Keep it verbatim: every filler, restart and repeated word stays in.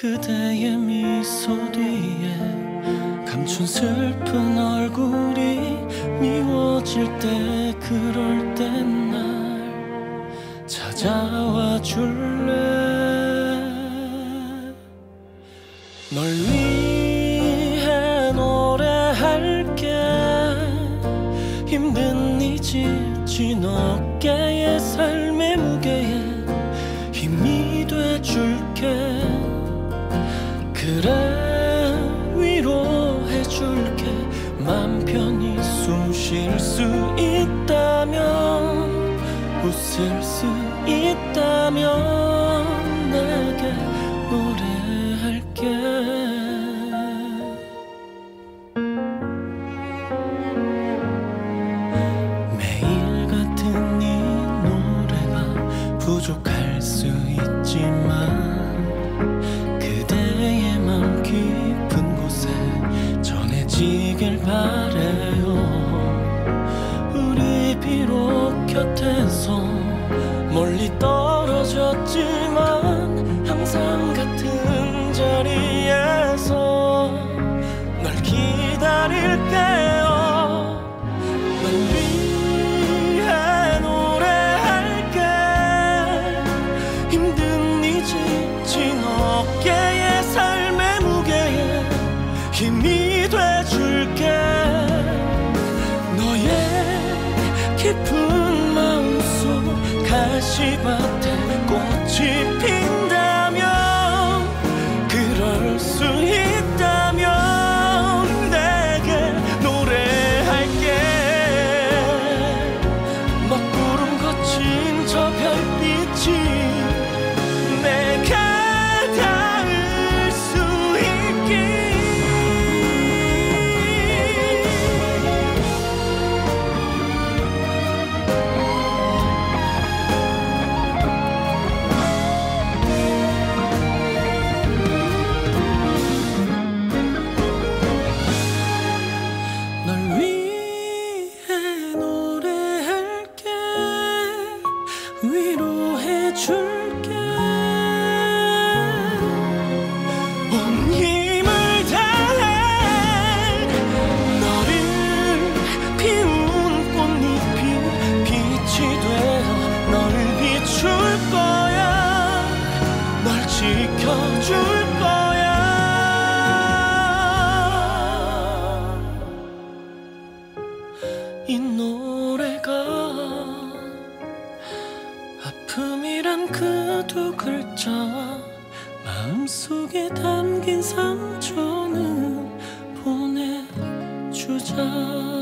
그대의 미소 뒤에 감춘 슬픈 얼굴이 미워질 때 그럴 땐 날 찾아와 줄래. 널 위해 노래할게. 힘든 네 지친 어깨에 삶의 무게에 힘이 돼줄게. 그래 위로해줄게. 맘 편히 숨 쉴 수 있다면 웃을 수 있다면 내게 노래할게. 매일 같은 이 노래가 부족할 수 있지만 그대의 맘 깊은 곳에 전해지길 바래요. 우리 비록 곁에서 멀리 떨어졌지만 항상 같은 자리에서 널 기다릴게요. 널 위해 노래할게. 힘든 네 지친 어깨에 삶의 무게에 힘이 돼줄게. 너의 깊은 마음속 가시밭에 꽃이 핀다면 그럴 수 있다면 내게 노래할게. 먹구름 거친 저 별빛이 내게 닿을 수 있길. 위로해줄게. 온 힘을 다해 너를 피운 꽃잎이 빛이 되어 널 비출 거야. 널 지켜줄 거야. 이 노래가 아픔이란 그 두 글자와 마음속에 담긴 상처는 보내주자.